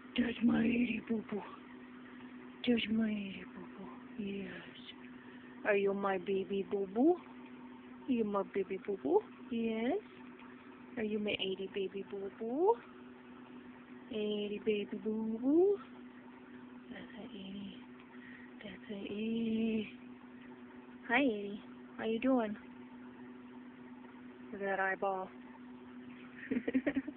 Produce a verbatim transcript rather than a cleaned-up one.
That's my itty boo boo. That's my itty boo boo. Yes. Are you my baby boo boo? Are you my baby boo boo? Yes. Are you my itty baby boo boo? Itty baby boo boo. That's a itty. That's a itty. Hi itty. How you doing? Look at that eyeball.